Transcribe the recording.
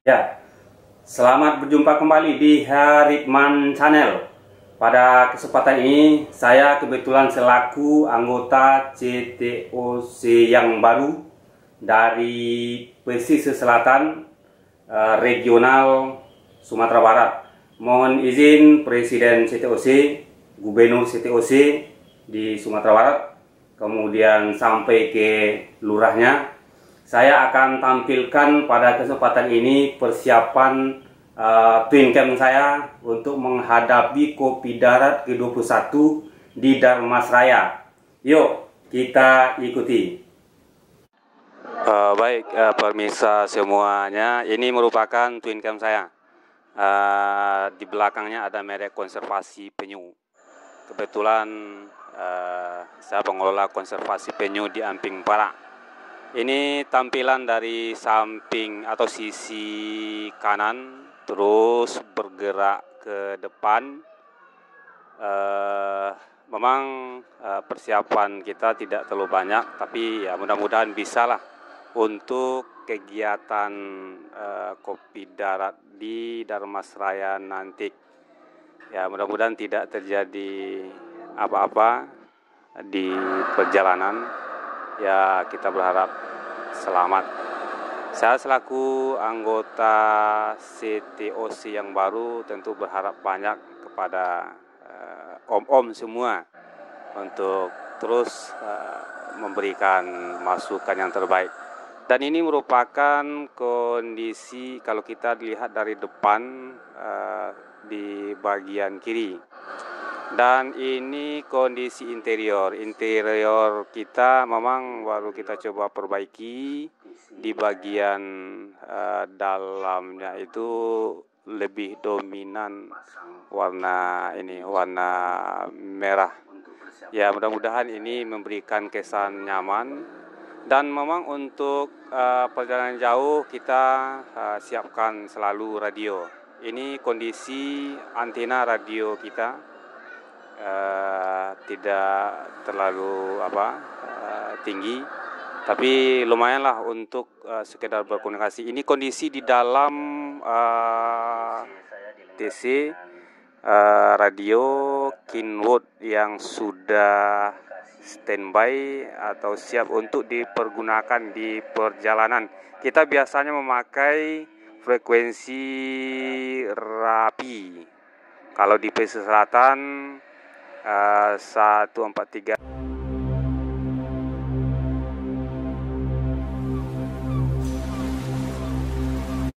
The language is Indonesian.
Ya, selamat berjumpa kembali di Haritman Channel. Pada kesempatan ini, saya kebetulan selaku anggota CTOC yang baru dari Pesisir Selatan Regional Sumatera Barat. Mohon izin Presiden CTOC, Gubernur CTOC di Sumatera Barat, kemudian sampai ke lurahnya. Saya akan tampilkan pada kesempatan ini persiapan twin cam saya untuk menghadapi Kopi Darat ke-21 di Darmasraya. Yuk kita ikuti. Baik, pemirsa semuanya, ini merupakan twin cam saya. Di belakangnya ada merek konservasi penyu. Kebetulan saya pengelola konservasi penyu di Amping Barat. Ini tampilan dari samping atau sisi kanan, terus bergerak ke depan. Memang persiapan kita tidak terlalu banyak, tapi ya mudah-mudahan bisalah untuk kegiatan Kopi Darat di Darmasraya nanti. Ya mudah-mudahan tidak terjadi apa-apa di perjalanan. Ya kita berharap selamat. Saya selaku anggota CTOC yang baru tentu berharap banyak kepada om-om semua untuk terus memberikan masukan yang terbaik. Dan ini merupakan kondisi kalau kita dilihat dari depan di bagian kiri. Dan ini kondisi interior kita memang baru kita coba perbaiki. Di bagian dalamnya itu lebih dominan warna merah. Ya mudah-mudahan ini memberikan kesan nyaman. Dan memang untuk perjalanan jauh kita siapkan selalu radio. Ini kondisi antena radio kita tidak terlalu tinggi, tapi lumayanlah untuk sekedar berkomunikasi. Ini kondisi di dalam TC radio Kenwood yang sudah standby atau siap untuk dipergunakan di perjalanan. Kita biasanya memakai frekuensi Rapi. Kalau di pesisir selatan 143